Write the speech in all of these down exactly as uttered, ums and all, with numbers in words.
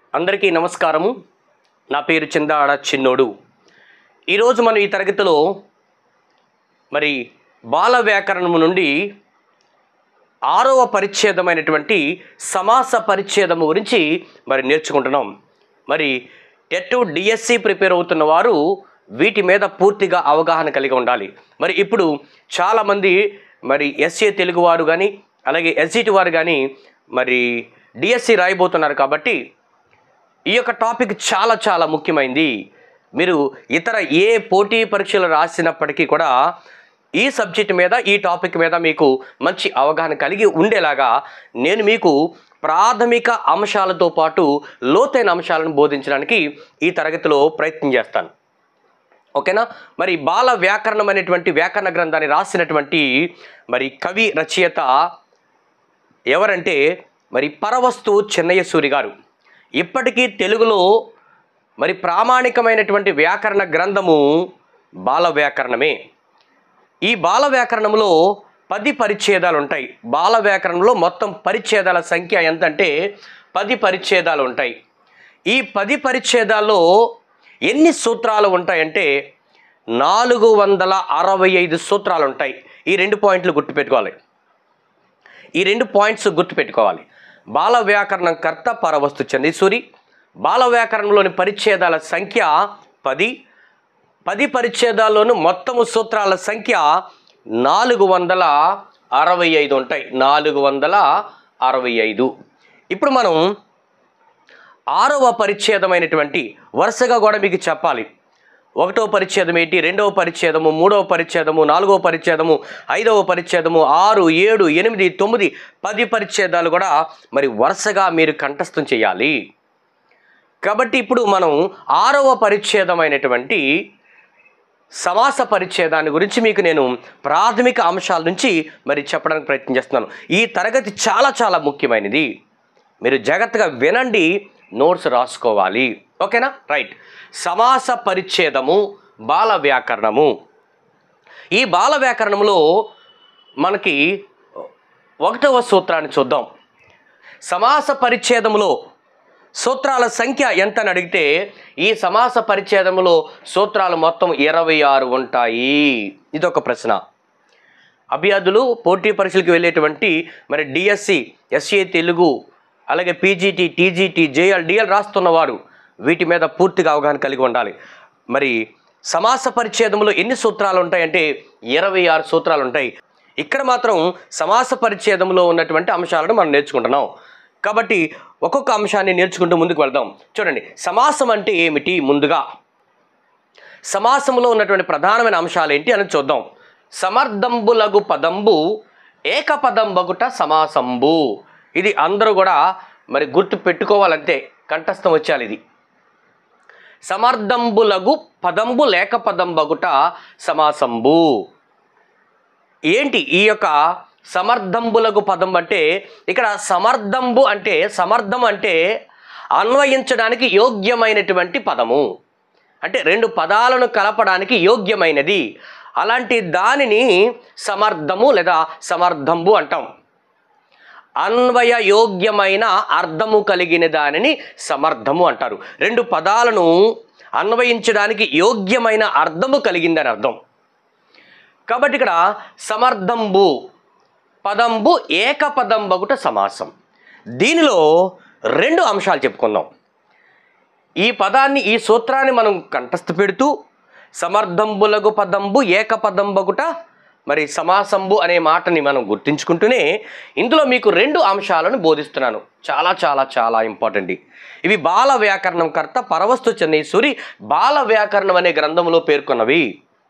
అందరికీ నమస్కారము. నా పేరు చిందాడ చిన్నోడు. ఈరోజు మనం ఈ తరగతిలో మరి బాల వ్యాకరణము నుండి ఆరవ పరిచ్ఛేదమైనటువంటి సమాస పరిచ్ఛేదము గురించి మరి నేర్చుకుంటున్నాం. మరి టెట్ డిఎస్సి ప్రిపేర్ అవుతున్న వారు వీటి మీద పూర్తిగా అవగాహన కలిగి ఉండాలి. మరి ఇప్పుడు చాలామంది మరి ఎస్ఏ తెలుగు వారు కానీ అలాగే ఎస్జిటి వారు కానీ మరి డిఎస్సి రాయబోతున్నారు. కాబట్టి ఈ యొక్క టాపిక్ చాలా చాలా ముఖ్యమైనది. మీరు ఇతర ఏ పోటీ పరీక్షలు రాసినప్పటికీ కూడా ఈ సబ్జెక్ట్ మీద ఈ టాపిక్ మీద మీకు మంచి అవగాహన కలిగి ఉండేలాగా నేను మీకు ప్రాథమిక అంశాలతో పాటు లోతైన అంశాలను బోధించడానికి ఈ తరగతిలో ప్రయత్నం చేస్తాను. ఓకేనా? మరి బాల వ్యాకరణం అనేటువంటి వ్యాకరణ గ్రంథాన్ని రాసినటువంటి మరి కవి రచయిత ఎవరంటే మరి పరవస్తు చెన్నయ్య సూరి గారు. ఇప్పటికీ తెలుగులో మరి ప్రామాణికమైనటువంటి వ్యాకరణ గ్రంథము బాల వ్యాకరణమే. ఈ బాల వ్యాకరణంలో పది పరిచ్ఛేదాలు ఉంటాయి. బాల వ్యాకరణంలో మొత్తం పరిచ్ఛేదాల సంఖ్య ఎంతంటే పది పరిచ్ఛేదాలు ఉంటాయి. ఈ పది పరిచ్ఛేదాల్లో ఎన్ని సూత్రాలు ఉంటాయంటే నాలుగు వందల అరవై ఐదు సూత్రాలు ఉంటాయి. ఈ రెండు పాయింట్లు గుర్తుపెట్టుకోవాలి. ఈ రెండు పాయింట్స్ గుర్తుపెట్టుకోవాలి. బాల వ్యాకరణం కర్త పరవస్తు చెన్నయ్య సూరి. బాల వ్యాకరణంలోని పరిచ్ఛేదాల సంఖ్య పది. పది పరిచ్ఛేదాల్లోనూ మొత్తము సూత్రాల సంఖ్య నాలుగు వందల అరవై ఐదు ఉంటాయి. నాలుగు వందల అరవై ఐదు. ఇప్పుడు మనం ఆరవ పరిచ్ఛేదమైనటువంటి వరుసగా కూడా మీకు చెప్పాలి. ఒకటో పరిచ్ఛేదం ఏంటి, రెండవ పరిచ్ఛేదము, మూడవ పరిచ్ఛేదము, నాలుగవ పరిచ్ఛేదము, ఐదవ పరిచ్ఛేదము, ఆరు, ఏడు, ఎనిమిది, తొమ్మిది, పది పరిచ్ఛేదాలు కూడా మరి వరుసగా మీరు కంఠస్థం చేయాలి. కాబట్టి ఇప్పుడు మనం ఆరవ పరిచ్ఛేదమైనటువంటి సమాస పరిచ్ఛేదాన్ని గురించి మీకు నేను ప్రాథమిక అంశాల నుంచి మరి చెప్పడానికి ప్రయత్నం చేస్తున్నాను. ఈ తరగతి చాలా చాలా ముఖ్యమైనది. మీరు జాగ్రత్తగా వినండి, నోట్స్ రాసుకోవాలి. ఓకేనా? రైట్. సమాస పరిచ్ఛేదము బాల వ్యాకరణము. ఈ బాల వ్యాకరణంలో మనకి ఒకటవ సూత్రాన్ని చూద్దాం. సమాస పరిచ్ఛేదములో సూత్రాల సంఖ్య ఎంత అని అడిగితే ఈ సమాస పరిచ్ఛేదములో సూత్రాలు మొత్తం ఇరవై ఆరు ఉంటాయి. ఇదొక ప్రశ్న. అభ్యర్థులు పోటీ పరీక్షలకు వెళ్ళేటువంటి మరి డిఎస్సి, ఎస్ఏ తెలుగు అలాగే పీజీటీ, టీజీటీ, జేఎల్, డిఎల్ రాస్తున్నవారు వీటి మీద పూర్తిగా అవగాహన కలిగి ఉండాలి. మరి సమాస పరిచ్ఛేదంలో ఎన్ని సూత్రాలు ఉంటాయంటే ఇరవై ఆరు సూత్రాలు ఉంటాయి. ఇక్కడ మాత్రం సమాస పరిచ్ఛేదంలో ఉన్నటువంటి అంశాలను మనం నేర్చుకుంటున్నాం. కాబట్టి ఒక్కొక్క అంశాన్ని నేర్చుకుంటూ ముందుకు వెళ్దాం. చూడండి, సమాసం అంటే ఏమిటి? ముందుగా సమాసంలో ఉన్నటువంటి ప్రధానమైన అంశాలు ఏంటి అని చూద్దాం. సమర్థంబులగు పదంబు ఏకపదం బగుట సమాసంబు. ఇది అందరూ కూడా మరి గుర్తు పెట్టుకోవాలంటే కంఠస్థం వచ్చాలి. ఇది సమర్థంబులగు పదంబు లేక పదం బగుట సమాసంబు. ఏంటి ఈ యొక్క సమర్థంబులగు పదం అంటే? ఇక్కడ సమర్థంబు అంటే సమర్థం అంటే అన్వయించడానికి యోగ్యమైనటువంటి పదము, అంటే రెండు పదాలను కలపడానికి యోగ్యమైనది. అలాంటి దానిని సమర్థము లేదా సమర్థంబు అంటాం. అన్వయ యోగ్యమైన అర్థము కలిగిన దానిని సమర్థము అంటారు. రెండు పదాలను అన్వయించడానికి యోగ్యమైన అర్థము కలిగిందని అర్థం. కాబట్టి ఇక్కడ సమర్థంబు పదంబు ఏకపదం బగుట సమాసం. దీనిలో రెండు అంశాలు చెప్పుకుందాం. ఈ పదాన్ని, ఈ సూత్రాన్ని మనం కంఠస్థ పెడుతూ సమర్థంబులగు పదంబు ఏకపదం బగుట మరి సమాసంబు అనే మాటని మనం గుర్తించుకుంటూనే ఇందులో మీకు రెండు అంశాలను బోధిస్తున్నాను. చాలా చాలా చాలా ఇంపార్టెంట్. ఇవి బాల వ్యాకరణం కర్త పరవస్తు చెన్నయ్య సూరి బాల వ్యాకరణం అనే గ్రంథంలో పేర్కొన్నవి.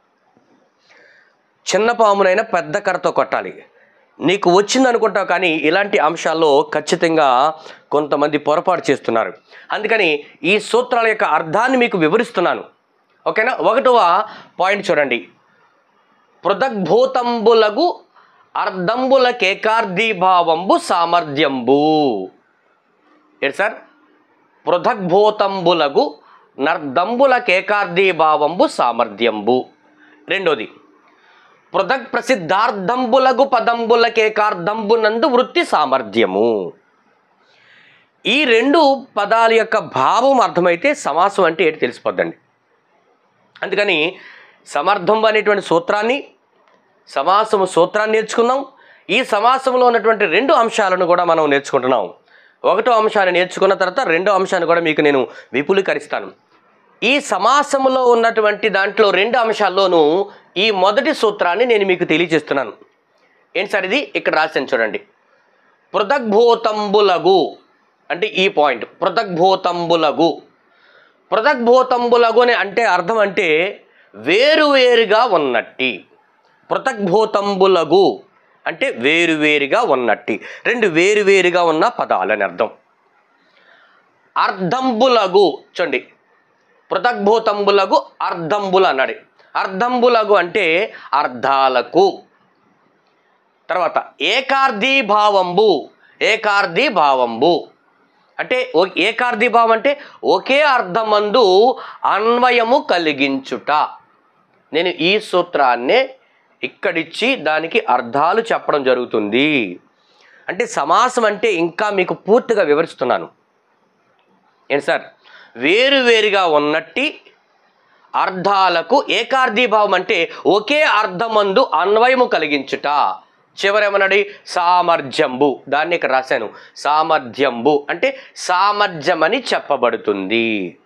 చిన్న పామునైనా పెద్ద కర్రతో కొట్టాలి. నీకు వచ్చిందనుకుంటావు, కానీ ఇలాంటి అంశాల్లో ఖచ్చితంగా కొంతమంది పొరపాటు చేస్తున్నారు. అందుకని ఈ సూత్రాల యొక్క అర్థాన్ని మీకు వివరిస్తున్నాను. ఓకేనా? ఒకటవ పాయింట్ చూడండి. పృథగ్భూతంబులగు అర్ధంబుల కేకార్ధీభావంబు సామర్థ్యంబు. ఏంటి సార్? పృథగ్భూతంబులగు నర్దంబుల కేకార్ధీభావంబు సామర్థ్యంబు. రెండోది, పృథక్ ప్రసిద్ధార్థంబులగు పదంబుల కేకార్ధంబునందు వృత్తి సామర్థ్యము. ఈ రెండు పదాల యొక్క భావం అర్థమైతే సమాసం అంటే ఏంటి తెలిసిపోద్దండి. అందుకని సమర్థం అనేటువంటి సూత్రాన్ని, సమాసము సూత్రాన్ని నేర్చుకున్నాం. ఈ సమాసంలో ఉన్నటువంటి రెండు అంశాలను కూడా మనం నేర్చుకుంటున్నాం. ఒకటో అంశాన్ని నేర్చుకున్న తర్వాత రెండో అంశాన్ని కూడా మీకు నేను విపులీకరిస్తాను. ఈ సమాసంలో ఉన్నటువంటి దాంట్లో రెండు అంశాల్లోనూ ఈ మొదటి సూత్రాన్ని నేను మీకు తెలియజేస్తున్నాను. ఏంటి సార్ ఇది? ఇక్కడ రాశాను చూడండి. పృథగ్భూతంబులగు అంటే ఈ పాయింట్, పృథగ్భూతంబులగు. పృథగ్భూతంబులగు అని అంటే అర్థం అంటే వేరువేరుగా ఉన్నట్టి. పృథగ్భూతంబులగు అంటే వేరువేరుగా ఉన్నట్టి, రెండు వేరువేరుగా ఉన్న పదాలని అర్థం. అర్ధంబులగు చూడండి, పృథగ్భూతంబులగు అర్ధంబుల అన్నాడు. అర్ధంబులగు అంటే అర్ధాలకు. తర్వాత ఏకార్థీ భావంబు, ఏకార్థీ భావంబు అంటే ఏకార్థీ భావం అంటే ఒకే అర్థమందు అన్వయము కలిగించుట. నేను ఈ సూత్రాన్నే ఇక్కడిచ్చి దానికి అర్థాలు చెప్పడం జరుగుతుంది. అంటే సమాసం అంటే ఇంకా మీకు పూర్తిగా వివరిస్తున్నాను. ఏంటి సార్? వేరువేరుగా ఉన్నట్టి అర్థాలకు ఏకార్థీభావం అంటే ఒకే అర్థమందు అన్వయము కలిగించుట. చివరేమన్నాడు? సామర్థ్యంబు. దాన్ని ఇక్కడ రాశాను, సామర్థ్యంబు అంటే సామర్థ్యమని చెప్పబడుతుంది.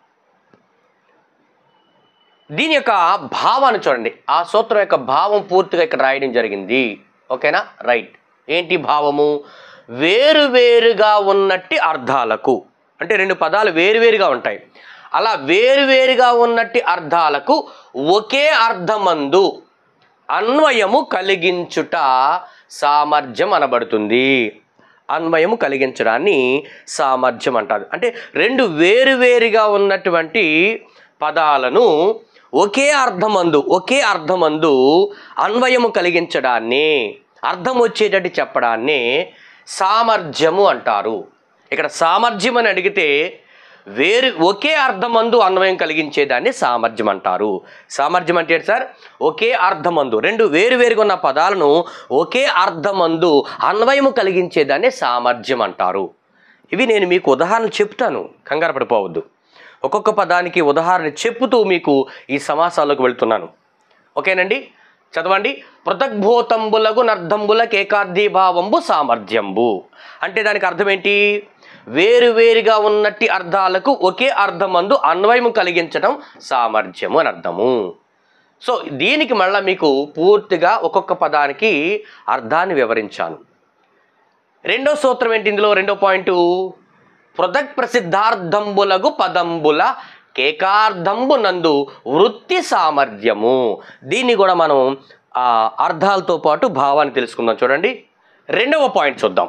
దీని యొక్క భావాన్ని చూడండి. ఆ సూత్రం యొక్క భావం పూర్తిగా ఇక్కడ రాయడం జరిగింది. ఓకేనా? రైట్. ఏంటి భావము? వేరువేరుగా ఉన్నట్టి అర్థాలకు అంటే రెండు పదాలు వేరువేరుగా ఉంటాయి. అలా వేరువేరుగా ఉన్నట్టి అర్థాలకు ఒకే అర్థమందు అన్వయము కలిగించుట సామర్థ్యం అనబడుతుంది. అన్వయము కలిగించడాన్ని సామర్థ్యం అంటారు. అంటే రెండు వేరువేరుగా ఉన్నటువంటి పదాలను ఒకే అర్థమందు ఒకే అర్థమందు అన్వయము కలిగించడాన్ని, అర్థం వచ్చేటట్టు చెప్పడాన్ని సామర్థ్యము అంటారు. ఇక్కడ సామర్థ్యం అని అడిగితే వేరు ఒకే అర్థమందు అన్వయం కలిగించేదాన్ని సామర్థ్యం అంటారు. సామర్థ్యం అంటే ఏంటి సార్? ఒకే అర్థమందు రెండు వేరు వేరుగా ఉన్న పదాలను ఒకే అర్థమందు అన్వయము కలిగించేదాన్ని సామర్థ్యం అంటారు. ఇవి నేను మీకు ఉదాహరణలు చెప్తాను, కంగారు పడిపోవద్దు. ఒక్కొక్క పదానికి ఉదాహరణ చెప్పుతూ మీకు ఈ సమాసాలకు వెళ్తున్నాను. ఓకేనండి? చదవండి. పృథగ్భూతంబులకు నర్ధంబులకు ఏకార్థీభావంబు సామర్థ్యంబు అంటే దానికి అర్థం ఏంటి? వేరువేరుగా ఉన్నట్టి అర్థాలకు ఒకే అర్థమందు అన్వయము కలిగించడం సామర్థ్యము అని అర్థము. సో దీనికి మళ్ళీ మీకు పూర్తిగా ఒక్కొక్క పదానికి అర్థాన్ని వివరించాను. రెండో సూత్రం ఏంటి ఇందులో? రెండో పాయింట్, పృథక్ ప్రసిద్ధార్థంబులగు పదంబుల కేకార్థంబు నందు వృత్తి సామర్థ్యము. దీన్ని కూడా మనం అర్థాలతో పాటు భావాన్ని తెలుసుకుందాం. చూడండి, రెండవ పాయింట్ చూద్దాం.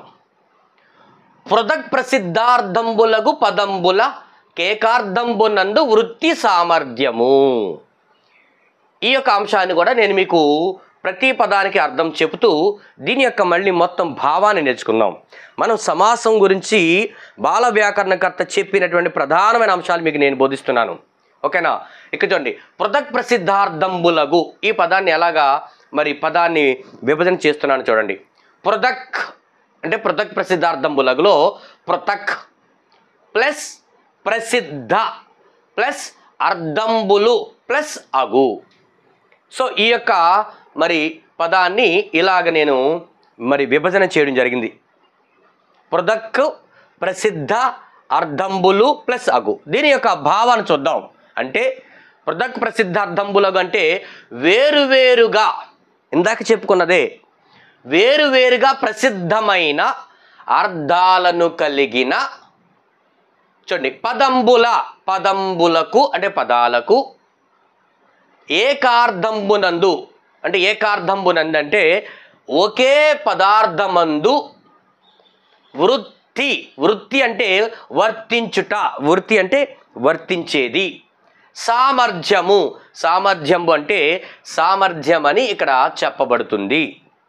పృథక్ ప్రసిద్ధార్థంబులగు పదంబుల కేకార్థంబు నందు వృత్తి సామర్థ్యము. ఈ యొక్క అంశాన్ని కూడా నేను మీకు ప్రతి పదానికి అర్థం చెబుతూ దీని యొక్క మళ్ళీ మొత్తం భావాన్ని నేర్చుకుందాం. మనం సమాసం గురించి బాల వ్యాకరణకర్త చెప్పినటువంటి ప్రధానమైన అంశాలు మీకు నేను బోధిస్తున్నాను. ఓకేనా? ఇక్కడ చూడండి, పృథక్ ప్రసిద్ధార్థంబులగు ఈ పదాన్ని ఎలాగా మరి పదాన్ని విభజన చేస్తున్నాను చూడండి. పృథక్ అంటే పృథక్ ప్రసిద్ధార్థంబులగులో పృథక్ ప్లస్ ప్రసిద్ధ ప్లస్ అర్ధంబులు ప్లస్ అగు. సో ఈ యొక్క మరి పదాన్ని ఇలాగ నేను మరి విభజన చేయడం జరిగింది. పృథక్ ప్రసిద్ధ అర్ధంబులు ప్లస్ అగు. దీని యొక్క భావాన్ని చూద్దాం. అంటే పృథక్ ప్రసిద్ధ అర్ధంబులగు అంటే వేరువేరుగా, ఇందాక చెప్పుకున్నదే, వేరువేరుగా ప్రసిద్ధమైన అర్థాలను కలిగిన చూడండి పదంబుల, పదంబులకు అంటే పదాలకు, ఏకార్థంబునందు అంటే ఏకార్థంబునందు అంటే ఒకే పదార్థమందు వృత్తి, వృత్తి అంటే వర్తించుట, వృత్తి అంటే వర్తించేది, సామర్థ్యము, సామర్థ్యము అంటే సామర్థ్యం అని ఇక్కడ చెప్పబడుతుంది.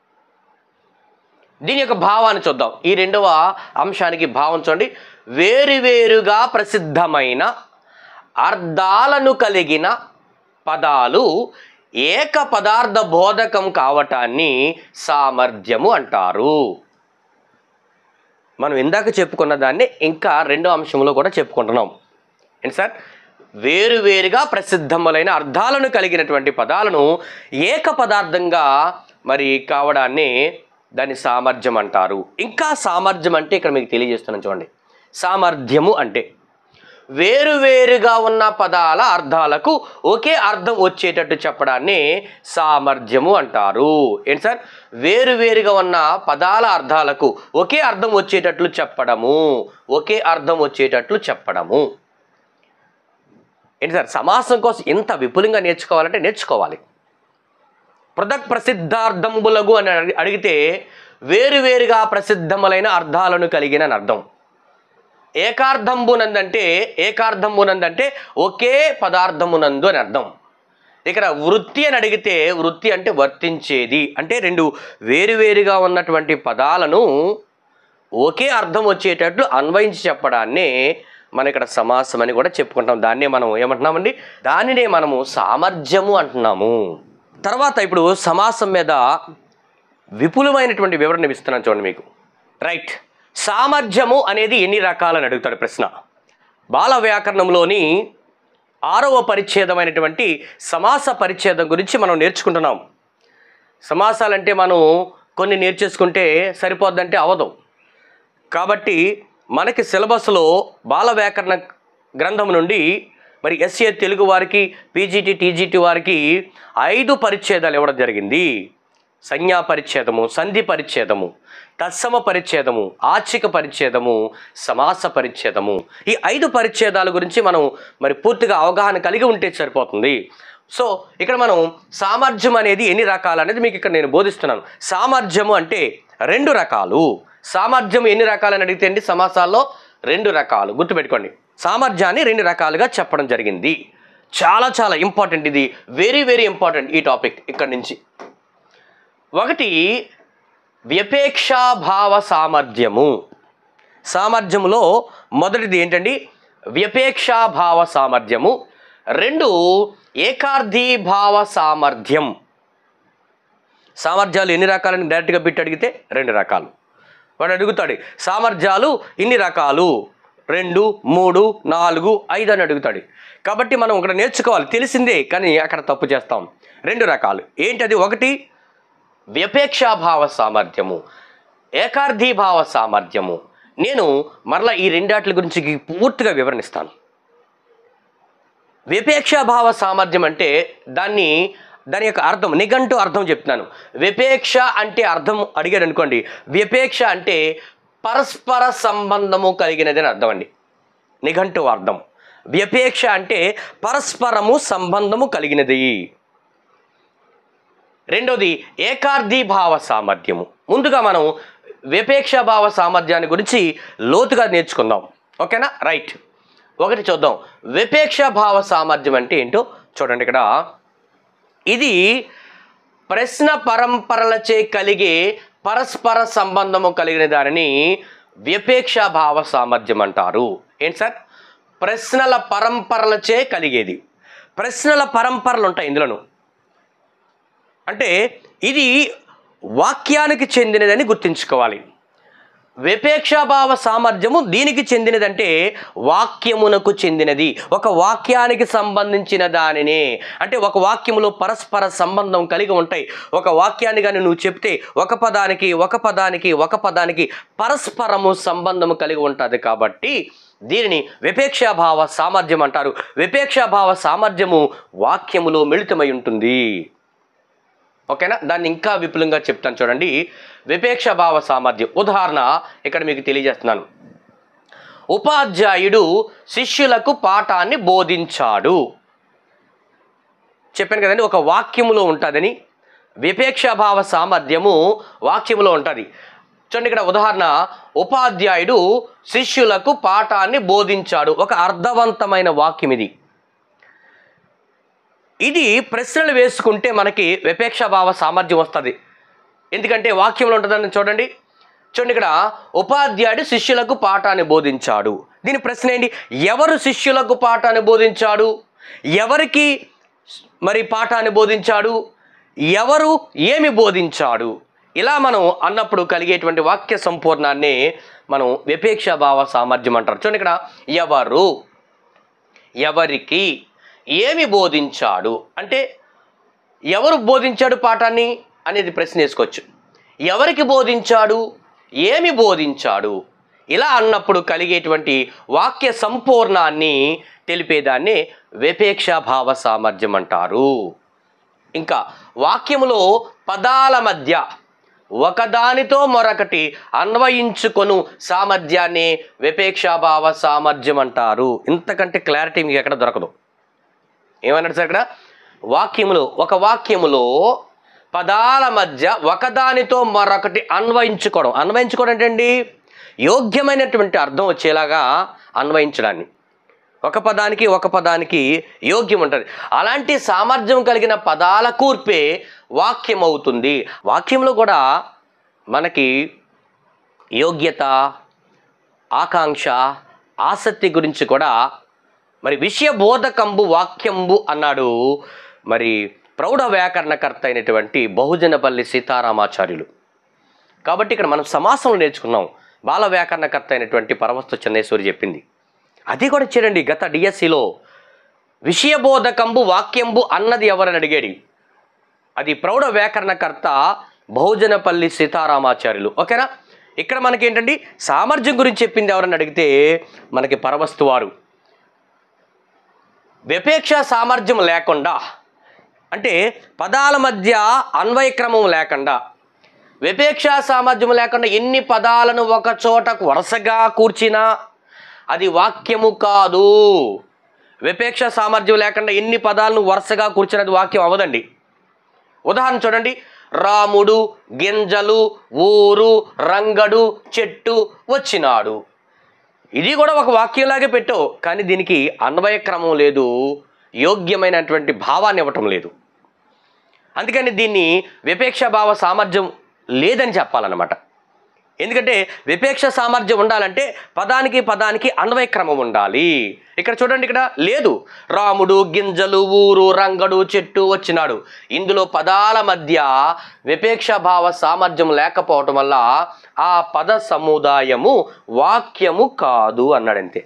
దీని యొక్క భావాన్ని చూద్దాం. ఈ రెండవ అంశానికి భావం చూడండి. వేరువేరుగా ప్రసిద్ధమైన అర్థాలను కలిగిన పదాలు ఏక పదార్థ బోధకం కావటాన్ని సామర్థ్యము అంటారు. మనం ఇందాక చెప్పుకున్న దాన్ని ఇంకా రెండో అంశంలో కూడా చెప్పుకుంటున్నాం. ఏంటి సార్? వేరువేరుగా ప్రసిద్ధములైన అర్థాలను కలిగినటువంటి పదాలను ఏక పదార్థంగా మరి కావడాన్ని దాని సామర్థ్యం అంటారు. ఇంకా సామర్థ్యం అంటే ఇక్కడ మీకు తెలియజేస్తున్నాను చూడండి. సామర్థ్యము అంటే వేరువేరుగా ఉన్న పదాల అర్థాలకు ఒకే అర్థం వచ్చేటట్టు చెప్పడాన్ని సామర్థ్యము అంటారు. ఏంటి సార్? వేరువేరుగా ఉన్న పదాల అర్థాలకు ఒకే అర్థం వచ్చేటట్లు చెప్పడము, ఒకే అర్థం వచ్చేటట్లు చెప్పడము. ఏంటి సార్? సమాసం కోసం ఇంత విపులంగా నేర్చుకోవాలంటే నేర్చుకోవాలి. పృథక్ ప్రసిద్ధార్థంబులగు అని అడిగితే వేరువేరుగా ప్రసిద్ధములైన అర్థాలను కలిగిన అని అర్థం. ఏకార్థంబునందంటే ఏకార్థంబునందంటే ఒకే పదార్థమునందు అని అర్థం. ఇక్కడ వృత్తి అని అడిగితే వృత్తి అంటే వర్తించేది, అంటే రెండు వేరువేరుగా ఉన్నటువంటి పదాలను ఒకే అర్థం వచ్చేటట్లు అన్వయించి చెప్పడాన్నే మనం ఇక్కడ సమాసం అని కూడా చెప్పుకుంటాం. దాన్నే మనం ఏమంటున్నామండి? దానినే మనము సామర్థ్యము అంటున్నాము. తర్వాత ఇప్పుడు సమాసం మీద విపులమైనటువంటి వివరణ ఇస్తున్నాను చూడండి మీకు. రైట్. సామర్థ్యము అనేది ఎన్ని రకాలని అడుగుతాడు ప్రశ్న. బాల వ్యాకరణంలోని ఆరవ పరిచ్ఛేదమైనటువంటి సమాస పరిచ్ఛేదం గురించి మనం నేర్చుకుంటున్నాం. సమాసాలంటే మనం కొన్ని నేర్చేసుకుంటే సరిపోద్దంటే అవదు. కాబట్టి మనకి సిలబస్లో బాల వ్యాకరణ గ్రంథం నుండి మరి ఎస్ఏ తెలుగు వారికి, పీజీటీ టీజీటీ వారికి ఐదు పరిచ్ఛేదాలు ఇవ్వడం జరిగింది. సంజ్ఞా పరిచ్ఛేదము, సంధి పరిచ్ఛేదము, తత్సమ పరిచ్ఛేదము, ఆచిక పరిచ్ఛేదము, సమాస పరిచ్ఛేదము. ఈ ఐదు పరిచ్ఛేదాల గురించి మనం మరి పూర్తిగా అవగాహన కలిగి ఉంటే సరిపోతుంది. సో ఇక్కడ మనం సామర్థ్యం అనేది ఎన్ని రకాలు అనేది మీకు ఇక్కడ నేను బోధిస్తున్నాను. సామర్థ్యము అంటే రెండు రకాలు. సామర్థ్యం ఎన్ని రకాలని అడిగితే అండి సమాసాల్లో రెండు రకాలు. గుర్తుపెట్టుకోండి, సామర్థ్యాన్ని రెండు రకాలుగా చెప్పడం జరిగింది. చాలా చాలా ఇంపార్టెంట్, ఇది వెరీ వెరీ ఇంపార్టెంట్ ఈ టాపిక్. ఇక్కడ నుంచి ఒకటి వ్యపేక్షాభావ సామర్థ్యము. సామర్థ్యములో మొదటిది ఏంటండి? వ్యపేక్షాభావ సామర్థ్యము. రెండు ఏకార్థీభావ సామర్థ్యం. సామర్థ్యాలు ఎన్ని రకాలని డైరెక్ట్గా బిట్ అడిగితే రెండు రకాలు. వాడు అడుగుతాడు సామర్థ్యాలు ఇన్ని రకాలు, రెండు, మూడు, నాలుగు, ఐదు అని అడుగుతాడు. కాబట్టి మనం ఇక్కడ నేర్చుకోవాలి, తెలిసిందే కానీ అక్కడ తప్పు చేస్తాం. రెండు రకాలు ఏంటది? ఒకటి వ్యపేక్షాభావ సామర్థ్యము, ఏకార్థీభావ సామర్థ్యము. నేను మరలా ఈ రెండాట్ల గురించి పూర్తిగా వివరణిస్తాను. వ్యపేక్షాభావ సామర్థ్యం అంటే దాన్ని దాని యొక్క అర్థం, నిఘంటు అర్థం చెప్తున్నాను. వ్యపేక్ష అంటే అర్థం అడిగాడు అనుకోండి, వ్యపేక్ష అంటే పరస్పర సంబంధము కలిగినది అని అర్థం అండి. నిఘంటు అర్థం వ్యపేక్ష అంటే పరస్పరము సంబంధము కలిగినది. రెండోది ఏకార్థీభావ సామర్థ్యము. ముందుగా మనం వ్యపేక్షాభావ సామర్థ్యాన్ని గురించి లోతుగా నేర్చుకుందాం. ఓకేనా? రైట్. ఒకటి చూద్దాం. వ్యపేక్షాభావ సామర్థ్యం అంటే ఏంటో చూడండి. ఇక్కడ ఇది ప్రశ్న పరంపరలచే కలిగే పరస్పర సంబంధము కలిగిన దానిని వ్యపేక్షాభావ సామర్థ్యం అంటారు. ఏంటి సార్? ప్రశ్నల పరంపరలచే కలిగేది. ప్రశ్నల పరంపరలు ఉంటాయి ఇందులోను. అంటే ఇది వాక్యానికి చెందినదని గుర్తుంచుకోవాలి. వ్యపేక్షాభావ సామర్థ్యము దీనికి చెందినదంటే వాక్యమునకు చెందినది, ఒక వాక్యానికి సంబంధించిన దానినే. అంటే ఒక వాక్యములో పరస్పర సంబంధం కలిగి ఉంటాయి. ఒక వాక్యాన్ని కానీ నువ్వు చెప్తే ఒక పదానికి ఒక పదానికి ఒక పదానికి పరస్పరము సంబంధము కలిగి ఉంటుంది. కాబట్టి దీనిని వ్యపేక్షాభావ సామర్థ్యం అంటారు. వ్యపేక్షాభావ సామర్థ్యము వాక్యములో మిళితమై ఉంటుంది. ఓకేనా? దాన్ని ఇంకా విపులంగా చెప్తాను చూడండి. విపేక్షాభావ సామర్థ్యం ఉదాహరణ ఇక్కడ మీకు తెలియజేస్తున్నాను. ఉపాధ్యాయుడు శిష్యులకు పాఠాన్ని బోధించాడు. చెప్పాను కదండి, ఒక వాక్యములో ఉంటుందని. విపేక్షాభావ సామర్థ్యము వాక్యములో ఉంటుంది. చూడండి, ఇక్కడ ఉదాహరణ, ఉపాధ్యాయుడు శిష్యులకు పాఠాన్ని బోధించాడు. ఒక అర్థవంతమైన వాక్యం ఇది. ఇది ప్రశ్నలు వేసుకుంటే మనకి విపేక్షాభావ సామర్థ్యం వస్తుంది. ఎందుకంటే వాక్యంలో ఉంటుందని చూడండి. చూడండి, ఇక్కడ ఉపాధ్యాయుడు శిష్యులకు పాఠాన్ని బోధించాడు. దీని ప్రశ్న ఏంటి? ఎవరు శిష్యులకు పాఠాన్ని బోధించాడు? ఎవరికి మరి పాఠాన్ని బోధించాడు? ఎవరు ఏమి బోధించాడు? ఇలా మనం అన్నప్పుడు కలిగేటువంటి వాక్య సంపూర్ణాన్ని మనం విపేక్ష భావ సామర్థ్యం అంటారు. చూడండి ఇక్కడ ఎవరు, ఎవరికి, ఏమి బోధించాడు అంటే ఎవరు బోధించాడు పాఠాన్ని అనేది ప్రశ్న వేసుకోవచ్చు. ఎవరికి బోధించాడు, ఏమి బోధించాడు, ఇలా అన్నప్పుడు కలిగేటువంటి వాక్య సంపూర్ణాన్ని తెలిపేదాన్ని విపేక్ష భావ సామర్థ్యం అంటారు. ఇంకా వాక్యములో పదాల మధ్య ఒకదానితో మరొకటి అన్వయించుకొను సామర్థ్యాన్ని విపేక్షాభావ సామర్థ్యం అంటారు. ఇంతకంటే క్లారిటీ మీకు ఎక్కడ దొరకదు. ఏమన్నాడు సార్ ఇక్కడ? వాక్యములో ఒక వాక్యములో పదాల మధ్య ఒకదానితో మరొకటి అన్వయించుకోవడం. అన్వయించుకోవడం ఏంటండి? యోగ్యమైనటువంటి అర్థం వచ్చేలాగా అన్వయించడాన్ని. ఒక పదానికి ఒక పదానికి యోగ్యం ఉంటుంది. అలాంటి సామర్థ్యం కలిగిన పదాల కూర్పే వాక్యం అవుతుంది. వాక్యంలో కూడా మనకి యోగ్యత, ఆకాంక్ష, ఆసక్తి గురించి కూడా మరి విషయ బోధకంబు వాక్యంబు అన్నాడు మరి ప్రౌఢ వ్యాకరణకర్త అయినటువంటి బహుజనపల్లి సీతారామాచార్యులు. కాబట్టి ఇక్కడ మనం సమాసంలో నేర్చుకున్నాం. బాల వ్యాకరణకర్త అయినటువంటి పరమస్తు చెన్నేశ్వరి చెప్పింది. అది కూడా చూడండి, గత డిఎస్సిలో విషయబోధకంబు వాక్యంబు అన్నది ఎవరని అడిగాడు. అది ప్రౌఢ వ్యాకరణకర్త బహుజనపల్లి సీతారామాచార్యులు. ఓకేనా? ఇక్కడ మనకి ఏంటండి సామర్థ్యం గురించి చెప్పింది ఎవరని అడిగితే మనకి పరమస్తు వారు. విపేక్ష సామర్థ్యం లేకుండా అంటే పదాల మధ్య అన్వయక్రమం లేకుండా, విపేక్ష సామర్థ్యం లేకుండా ఎన్ని పదాలను ఒక చోటకు వరుసగా కూర్చినా అది వాక్యము కాదు. విపేక్ష సామర్థ్యం లేకుండా ఎన్ని పదాలను వరుసగా కూర్చున్నది వాక్యం అవ్వదండి. ఉదాహరణ చూడండి, రాముడు, గింజలు, ఊరు, రంగడు, చెట్టు, వచ్చినాడు. ఇది కూడా ఒక వాక్యంలాగే పెట్టావు, కానీ దీనికి అన్వయక్రమం లేదు, యోగ్యమైనటువంటి భావాన్ని ఇవ్వటం లేదు. అందుకని దీన్ని విపేక్ష భావ సామర్థ్యం లేదని చెప్పాలన్నమాట. ఎందుకంటే విపేక్ష సామర్థ్యం ఉండాలంటే పదానికి పదానికి అన్వయక్రమం ఉండాలి. ఇక్కడ చూడండి, ఇక్కడ లేదు. రాముడు, గింజలు, ఊరు, రంగడు, చెట్టు, వచ్చినాడు. ఇందులో పదాల మధ్య విపేక్ష భావ సామర్థ్యం లేకపోవటం వల్ల ఆ పద సముదాయము వాక్యము కాదు అన్నాడంతే.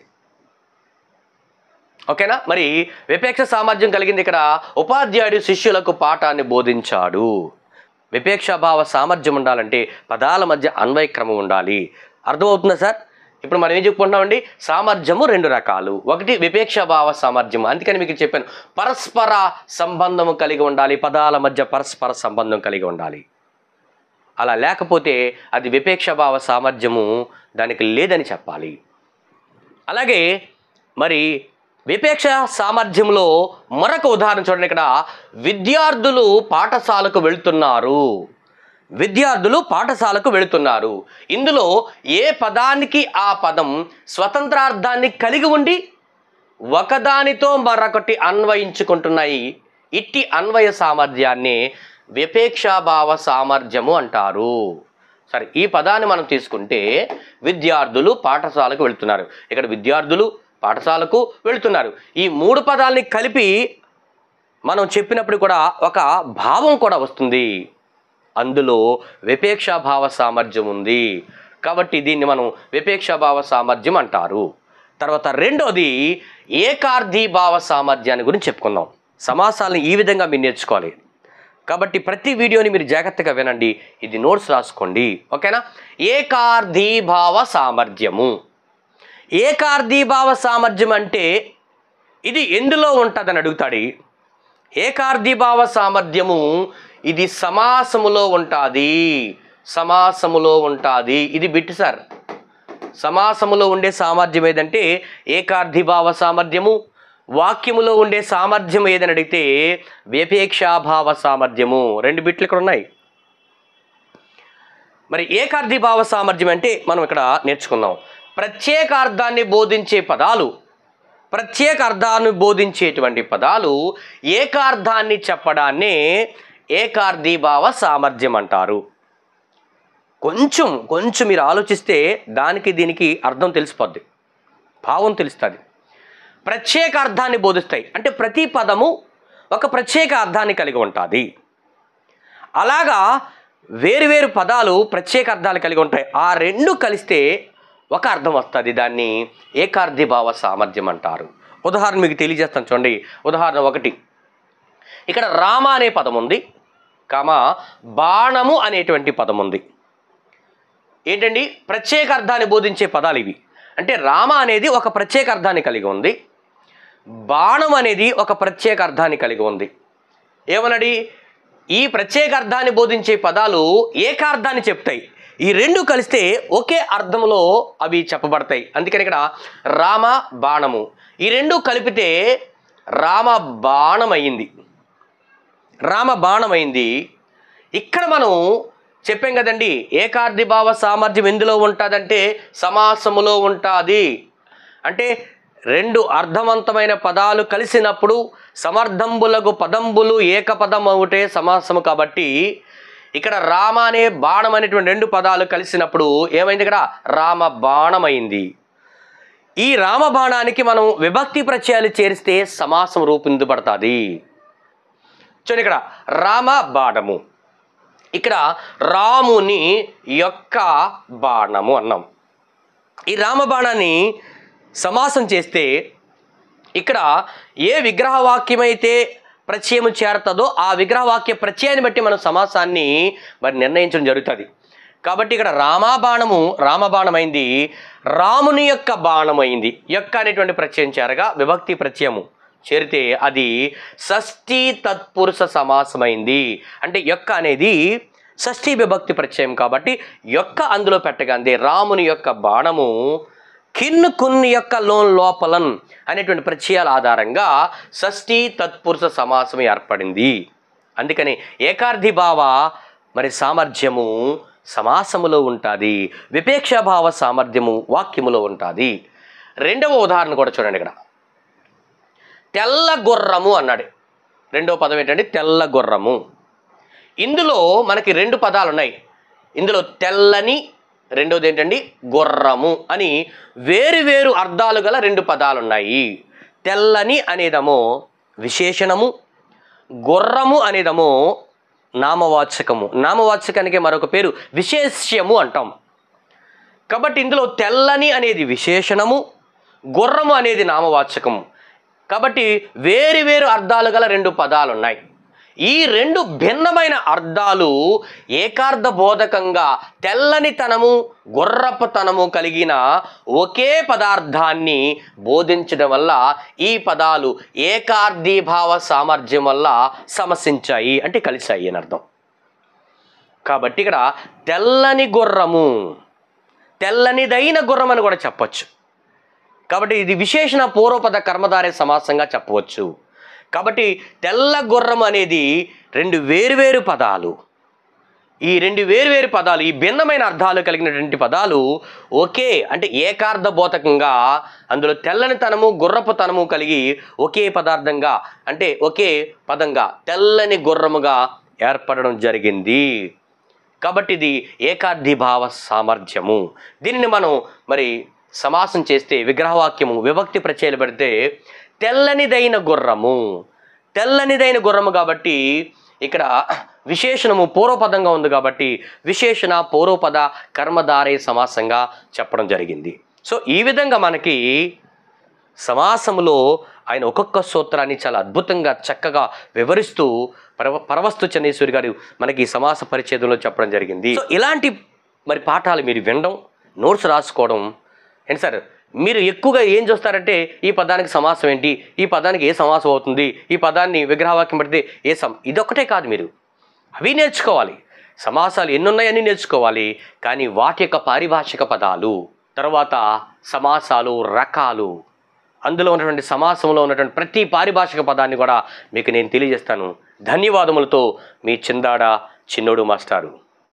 ఓకేనా? మరి విపేక్ష సామర్థ్యం కలిగింది ఇక్కడ ఉపాధ్యాయుడు శిష్యులకు పాఠాన్ని బోధించాడు. విపేక్షాభావ సామర్థ్యం ఉండాలంటే పదాల మధ్య అన్వయక్రమం ఉండాలి. అర్థమవుతుందా సార్? ఇప్పుడు మనం ఏం చెప్పుకుంటున్నామండి, సామర్థ్యము రెండు రకాలు. ఒకటి విపేక్షాభావ సామర్థ్యం, అందుకని మీకు చెప్పాను పరస్పర సంబంధము కలిగి ఉండాలి, పదాల మధ్య పరస్పర సంబంధం కలిగి ఉండాలి. అలా లేకపోతే అది విపేక్షాభావ సామర్థ్యము దానికి లేదని చెప్పాలి. అలాగే మరి విపేక్ష సామర్థ్యంలో మరొక ఉదాహరణ చూడండి. ఇక్కడ విద్యార్థులు పాఠశాలకు వెళుతున్నారు. విద్యార్థులు పాఠశాలకు వెళుతున్నారు. ఇందులో ఏ పదానికి ఆ పదం స్వతంత్రార్థాన్ని కలిగి ఉండి ఒకదానితో మరొకటి అన్వయించుకుంటున్నాయి. ఇట్టి అన్వయ సామర్థ్యాన్ని విపేక్షాభావ సామర్థ్యము అంటారు. సరే, ఈ పదాన్ని మనం తీసుకుంటే విద్యార్థులు పాఠశాలకు వెళుతున్నారు. ఇక్కడ విద్యార్థులు పాఠశాలకు వెళుతున్నారు. ఈ మూడు పదాలని కలిపి మనం చెప్పినప్పుడు కూడా ఒక భావం కూడా వస్తుంది. అందులో విపేక్షాభావ సామర్థ్యం ఉంది. కాబట్టి దీన్ని మనం విపేక్షాభావ సామర్థ్యం అంటారు. తర్వాత రెండోది ఏకార్థీభావ సామర్థ్యాన్ని గురించి చెప్పుకుందాం. సమాసాలను ఈ విధంగా మీరు నేర్చుకోవాలి. కాబట్టి ప్రతి వీడియోని మీరు జాగ్రత్తగా వినండి, ఇది నోట్స్ రాసుకోండి. ఓకేనా? ఏకార్థీభావ సామర్థ్యము. ఏకార్థీభావ సామర్థ్యం అంటే ఇది ఎందులో ఉంటుందని అడుగుతాడు. ఏకార్థీభావ సామర్థ్యము ఇది సమాసములో ఉంటుంది. సమాసములో ఉంటుంది. ఇది బిట్ సార్. సమాసములో ఉండే సామర్థ్యం ఏదంటే ఏకార్థీభావ సామర్థ్యము. వాక్యములో ఉండే సామర్థ్యం ఏదని అడిగితే విపేక్షాభావ సామర్థ్యము. రెండు బిట్లు ఇక్కడ ఉన్నాయి. మరి ఏకార్థీభావ సామర్థ్యం అంటే మనం ఇక్కడ నేర్చుకుందాం. ప్రత్యేక అర్థాన్ని బోధించే పదాలు, ప్రత్యేక అర్థాన్ని బోధించేటువంటి పదాలు ఏకార్థాన్ని చెప్పడాన్నే ఏకార్థీభావ సామర్థ్యం అంటారు. కొంచెం కొంచెం మీరు ఆలోచిస్తే దానికి దీనికి అర్థం తెలిసిపోద్ది, భావం తెలుస్తుంది. ప్రత్యేక అర్థాన్ని బోధిస్తాయి అంటే ప్రతి పదము ఒక ప్రత్యేక అర్థాన్ని కలిగి ఉంటుంది. అలాగా వేరువేరు పదాలు ప్రత్యేక అర్థాలు కలిగి ఉంటాయి. ఆ రెండు కలిస్తే ఒక అర్థం వస్తుంది. దాన్ని ఏకార్థీభావ సామర్థ్యం అంటారు. ఉదాహరణ మీకు తెలియజేస్తాను చూడండి. ఉదాహరణ ఒకటి, ఇక్కడ రామ అనే పదం ఉంది, కామ బాణము అనేటువంటి పదం ఉంది. ఏంటండి? ప్రత్యేక అర్థాన్ని బోధించే పదాలు ఇవి. అంటే రామ అనేది ఒక ప్రత్యేక అర్థాన్ని కలిగి ఉంది, బాణం అనేది ఒక ప్రత్యేక అర్థాన్ని కలిగి ఉంది. ఏమనడి? ఈ ప్రత్యేక అర్థాన్ని బోధించే పదాలు ఏకార్థాన్ని చెప్తాయి. ఈ రెండు కలిస్తే ఒకే అర్థంలో అవి చెప్పబడతాయి. అందుకని ఇక్కడ రామ బాణము, ఈ రెండు కలిపితే రామ బాణమైంది, రామ బాణమైంది. ఇక్కడ మనం చెప్పాం కదండి, ఏకార్థీభావ సామర్థ్యం ఎందులో ఉంటుందంటే సమాసములో ఉంటుంది. అంటే రెండు అర్థవంతమైన పదాలు కలిసినప్పుడు సమర్థంబులకు పదంబులు ఏకపదం ఒకటే సమాసము. కాబట్టి ఇక్కడ రామ అనే బాణం అనేటువంటి రెండు పదాలు కలిసినప్పుడు ఏమైంది? ఇక్కడ రామ బాణమైంది. ఈ రామ బాణానికి మనం విభక్తి ప్రత్యయాలు చేరిస్తే సమాసం రూపొందబడుతుంది. చూడండి, ఇక్కడ రామ బాణము, ఇక్కడ రాముని యొక్క బాణము అన్నాం. ఈ రామ బాణాన్ని సమాసం చేస్తే ఇక్కడ ఏ విగ్రహవాక్యమైతే ప్రత్యయము చేరుతుందో ఆ విగ్రహవాక్య ప్రత్యయాన్ని బట్టి మనం సమాసాన్ని మరి నిర్ణయించడం జరుగుతుంది. కాబట్టి ఇక్కడ రామా బాణము రామబాణమైంది, రాముని యొక్క బాణమైంది. యొక్క అనేటువంటి ప్రత్యయం చేరగా విభక్తి ప్రత్యయము చేరితే అది షష్ఠీ తత్పురుష సమాసమైంది. అంటే యొక్క అనేది షష్ఠీ విభక్తి ప్రత్యయం కాబట్టి యొక్క అందులో పెట్టగానే రాముని యొక్క బాణము కిన్ను కొన్ని యొక్క లోన్ లోపలన్ అనేటువంటి ప్రత్యయాల ఆధారంగా షష్ఠీ తత్పురుష సమాసం ఏర్పడింది. అందుకని ఏకార్థీభావ మరి సామర్థ్యము సమాసములో ఉంటుంది, విపేక్షాభావ సామర్థ్యము వాక్యములో ఉంటుంది. రెండవ ఉదాహరణ కూడా చూడండి. ఇక్కడ తెల్ల గుర్రము అన్నాడు. రెండవ పదం ఏంటంటే తెల్ల గుర్రము. ఇందులో మనకి రెండు పదాలు ఉన్నాయి. ఇందులో తెల్లని, రెండవది ఏంటండి గుర్రము అని వేరు వేరు అర్థాలు గల రెండు పదాలు ఉన్నాయి. తెల్లని అనేదమో విశేషణము, గుర్రము అనేదమో నామవాచకము. నామవాచకానికి మరొక పేరు విశేష్యము అంటాం. కాబట్టి ఇందులో తెల్లని అనేది విశేషణము, గుర్రము అనేది నామవాచకము. కాబట్టి వేరు వేరు అర్థాలు గల రెండు పదాలు ఉన్నాయి. ఈ రెండు భిన్నమైన అర్థాలు ఏకార్థ బోధకంగా తెల్లనితనము గుర్రపుతనము కలిగిన ఒకే పదార్థాన్ని బోధించడం వల్ల ఈ పదాలు ఏకార్థీభావ సామర్థ్యం వల్ల సమసించాయి, అంటే కలిశాయి అని అర్థం. కాబట్టి ఇక్కడ తెల్లని గుర్రము, తెల్లనిదైన గుర్రం అని కూడా చెప్పచ్చు. కాబట్టి ఇది విశేషణ పూర్వపద కర్మధారే సమాసంగా చెప్పవచ్చు. కాబట్టి తెల్ల గుర్రం అనేది రెండు వేరువేరు పదాలు. ఈ రెండు వేరువేరు పదాలు, ఈ భిన్నమైన అర్థాలు కలిగినటువంటి పదాలు ఒకే అంటే ఏకార్థ బోధకంగా అందులో తెల్లనితనము గుర్రపుతనము కలిగి ఒకే పదార్థంగా అంటే ఒకే పదంగా తెల్లని గుర్రముగా ఏర్పడడం జరిగింది. కాబట్టి ఇది ఏకార్థీభావ సామర్థ్యము. దీనిని మనం మరి సమాసం చేస్తే విగ్రహవాక్యము విభక్తి ప్రత్యయాలు పెడితే తెల్లనిదైన గుర్రము, తెల్లనిదైన గుర్రము. కాబట్టి ఇక్కడ విశేషణము పూర్వపదంగా ఉంది కాబట్టి విశేషణ పూర్వపద కర్మధారే సమాసంగా చెప్పడం జరిగింది. సో ఈ విధంగా మనకి సమాసములో ఆయన ఒక్కొక్క సూత్రాన్ని చాలా అద్భుతంగా చక్కగా వివరిస్తూ పరవ పరవస్తు చెన్నైశ్వరి గారు మనకి సమాస పరిచ్ఛేదంలో చెప్పడం జరిగింది. సో ఇలాంటి మరి పాఠాలు మీరు వినడం, నోట్స్ రాసుకోవడం. ఏంటి సార్ మీరు ఎక్కువగా ఏం చూస్తారంటే ఈ పదానికి సమాసం ఏంటి, ఈ పదానికి ఏ సమాసం అవుతుంది, ఈ పదాన్ని విగ్రహవాక్యం పడితే ఏ సమ ఇదొక్కటే కాదు, మీరు అవి నేర్చుకోవాలి. సమాసాలు ఎన్నున్నాయని నేర్చుకోవాలి. కానీ వాటి యొక్క పారిభాషిక పదాలు, తర్వాత సమాసాలు రకాలు, అందులో ఉన్నటువంటి సమాసంలో ఉన్నటువంటి ప్రతి పారిభాషిక పదాన్ని కూడా మీకు నేను తెలియజేస్తాను. ధన్యవాదములతో మీ చిందాడ చిన్నోడు మాస్టారు.